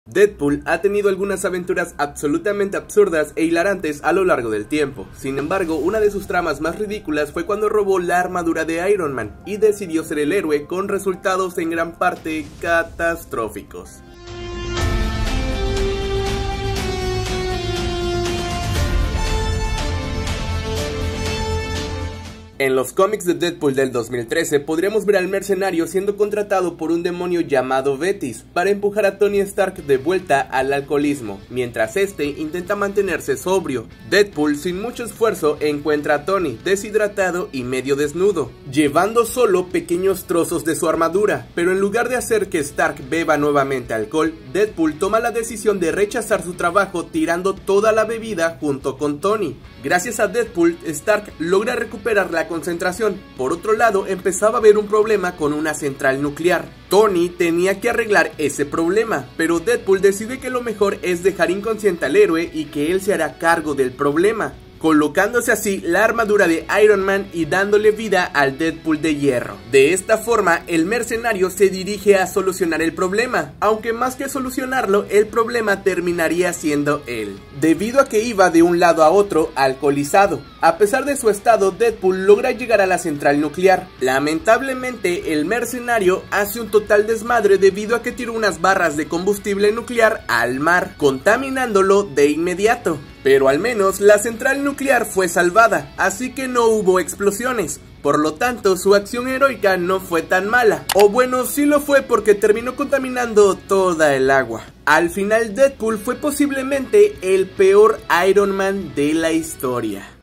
Deadpool ha tenido algunas aventuras absolutamente absurdas e hilarantes a lo largo del tiempo. Sin embargo, una de sus tramas más ridículas fue cuando robó la armadura de Iron Man y decidió ser el héroe, con resultados en gran parte catastróficos. En los cómics de Deadpool del 2013 podríamos ver al mercenario siendo contratado por un demonio llamado Betis para empujar a Tony Stark de vuelta al alcoholismo, mientras este intenta mantenerse sobrio. Deadpool, sin mucho esfuerzo, encuentra a Tony deshidratado y medio desnudo, llevando solo pequeños trozos de su armadura, pero en lugar de hacer que Stark beba nuevamente alcohol, Deadpool toma la decisión de rechazar su trabajo tirando toda la bebida junto con Tony. Gracias a Deadpool, Stark logra recuperar la concentración. Por otro lado, empezaba a haber un problema con una central nuclear. Tony tenía que arreglar ese problema, pero Deadpool decide que lo mejor es dejar inconsciente al héroe y que él se hará cargo del problema, colocándose así la armadura de Iron Man y dándole vida al Deadpool de hierro. De esta forma, el mercenario se dirige a solucionar el problema, aunque más que solucionarlo, el problema terminaría siendo él, debido a que iba de un lado a otro alcoholizado. A pesar de su estado, Deadpool logra llegar a la central nuclear. Lamentablemente, el mercenario hace un total desmadre debido a que tiró unas barras de combustible nuclear al mar, contaminándolo de inmediato. Pero al menos la central nuclear fue salvada, así que no hubo explosiones. Por lo tanto, su acción heroica no fue tan mala. O bueno, sí lo fue porque terminó contaminando toda el agua. Al final, Deadpool fue posiblemente el peor Iron Man de la historia.